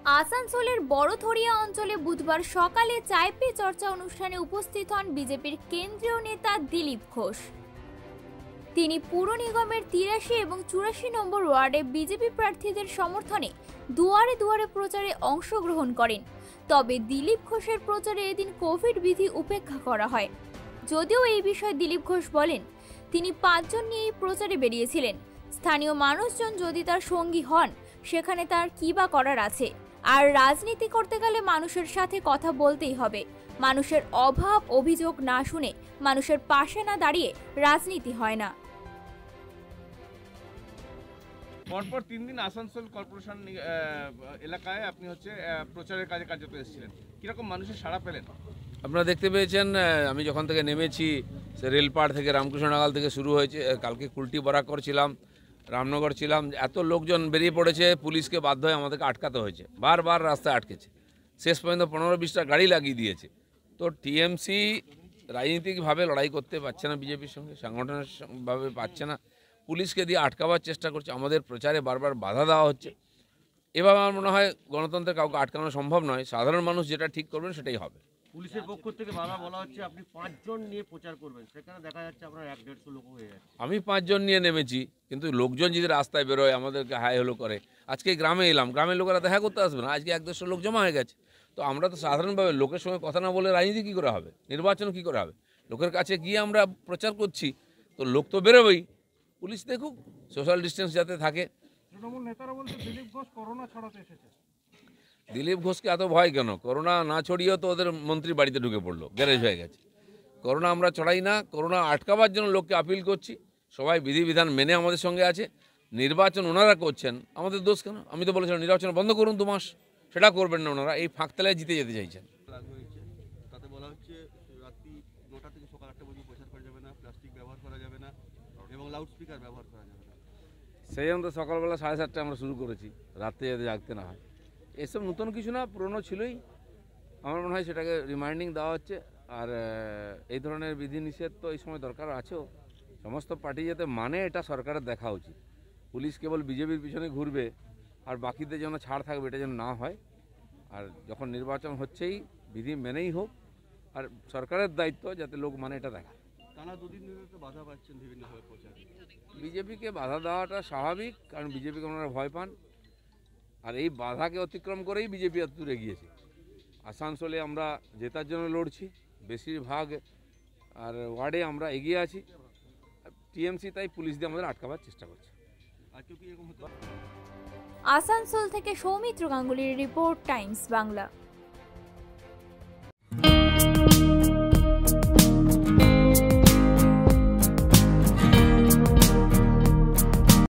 আসানসোলের বড়থরিয়া অঞ্চলে বুধবার সকালে চায় পে চর্চা অনুষ্ঠানে উপস্থিত হন বিজেপির কেন্দ্রীয় নেতা দিলীপ ঘোষ। তিনি পুর নিগমের ৮৩ এবং ৮৪ নম্বর ওয়ার্ডে বিজেপি প্রার্থীদের সমর্থনে দুয়ারে দুয়ারে প্রচারে অংশগ্রহণ করেন। তবে দিলীপ ঘোষের প্রচারে এদিন কোভিড বিধি উপেক্ষা করা হয়। যদিও এই বিষয়ে দিলীপ ঘোষ বলেন, তিনি ৫ জন নিয়ে এই প্রচারে বেরিয়েছিলেন। স্থানীয় মানুষজন যদি তার সঙ্গী হন, সেখানে তার কী বা করার আছে। আর রাজনীতি করতে গেলে মানুষের সাথে কথা বলতেই হবে। মানুষের অভাব অভিযোগ না শুনে, মানুষের পাশে না দাঁড়িয়ে রাজনীতি হয় না। পরপর ৩ দিন আসানসোল কর্পোরেশন এলাকায় আপনি প্রচারের কাজে কার্যত এসেছিলেন, কিরকম মানুষের সাড়া পেলেন? আপনারা দেখতে পেয়েছেন, আমি যখন থেকে নেমেছি সে রেলপাড় থেকে রামকৃষ্ণনগর থেকে শুরু হয়েছে। কালকে কুলটি বরাকর ছিলাম, রামনগর ছিলাম, এত লোকজন বেরিয়ে পড়েছে, পুলিশকে বাধ্য হয়ে আমাদেরকে আটকাতে হয়েছে। বারবার রাস্তায় আটকেছে, শেষ পর্যন্ত ১৫-২০টা গাড়ি লাগিয়ে দিয়েছে। তো টিএমসি রাজনীতিকভাবে লড়াই করতে পারছে না, বিজেপির সঙ্গে সাংগঠনিকভাবে পাচ্ছে না, পুলিশকে দিয়ে আটকাবার চেষ্টা করছে। আমাদের প্রচারে বারবার বাধা দেওয়া হচ্ছে। এভাবে আমার মনে হয় গণতন্ত্রের কাউকে আটকানো সম্ভব নয়। সাধারণ মানুষ যেটা ঠিক করবেন সেটাই হবে। পুলিশের পক্ষ থেকে বারবার বলা হচ্ছে আপনি ৫ জন নিয়ে প্রচার করবেন, সেখানে দেখা যাচ্ছে আপনার ১-১৫০ লোক হয়ে যাচ্ছে। আমি ৫ জন নিয়ে নেমেছি, কিন্তু লোকজন যদি রাস্তায় বেরোয় আমাদেরকে হাই হলো করে। আজকে গ্রামে এলাম, গ্রামের লোকেরা দেখা করতে আসবে না, আজকে ১-১৫০ লোক জমা হয়ে গেছে। তো আমরা তো সাধারণভাবে লোকের সঙ্গে কথা না বলে রাজনীতি কী করে হবে, নির্বাচন কী করে হবে? লোকের কাছে গিয়ে আমরা প্রচার করছি, তো লোক তো বেরোবেই। পুলিশ দেখুক, সোশ্যাল ডিস্টেন্স যাতে থাকে। তৃণমূল নেতারা বলছে দিলীপ ঘোষ করোনা ছড়াতে এসেছে। দিলীপ ঘোষকে এত ভয় কেন? করোনা না ছড়িয়েও তো ওদের মন্ত্রী বাড়িতে ঢুকে পড়লো, গ্যারেজ হয়ে গেছে। করোনা আমরা ছড়াই না, করোনা আটকাবার জন্য লোককে আপিল করছি। সবাই বিধিবিধান মেনে আমাদের সঙ্গে আছে। নির্বাচন ওনারা করছেন, আমাদের দোষ কেন? আমি তো বলেছিলাম নির্বাচন বন্ধ করুন ২ মাস, সেটা করবেন না ওনারা। এই ফাঁকতলায় জিতে যেতে চাইছেন। তাতে বলা হচ্ছে রাত্রি ৯টা থেকে সকাল ৮টা পর্যন্ত প্রচার করা যাবে না, প্লাস্টিক ব্যবহার করা যাবে না এবং লাউডস্পিকার ব্যবহার করা যাবে না। সেই জন্য তো সকালবেলা ৭:৩০ আমরা শুরু করেছি, রাত্রে যাতে জাগতে না হয়। এসব নতুন কিছু না, পুরনো ছিলই। আমার মনে হয় সেটাকে রিমাইন্ডিং দেওয়া হচ্ছে। আর এই ধরনের বিধিনিষেধ তো এই সময় দরকার আছেও। সমস্ত পার্টি যাতে মানে, এটা সরকারের দেখা উচিত। পুলিশ কেবল বিজেপির পিছনে ঘুরবে আর বাকিদের যেন ছাড় থাকবে, এটা যেন না হয়। আর যখন নির্বাচন হচ্ছেই বিধি মেনেই হোক। আর সরকারের দায়িত্ব যাতে লোক মানে এটা দেখা। টানা ২ দিন ধরে তো বাধা পাচ্ছেন বিভিন্নভাবে প্রচারে। বিজেপিকে বাধা দেওয়াটা স্বাভাবিক, কারণ বিজেপিকে ওনারা ভয় পান। আর এই বাধাকে অতিক্রম করেই বিজেপি এত দূর এগিয়েছে। আসানসোলে আমরা জেতার জন্য লড়ছি, বেশিরভাগ আর ওয়ার্ডে আমরা এগিয়ে আছি। টিএমসি তাই পুলিশ দিয়ে আমাদের আটকাবার চেষ্টা করছে। আসানসোল থেকে সৌমিত্র গাঙ্গুলির রিপোর্ট, টাইমস বাংলা।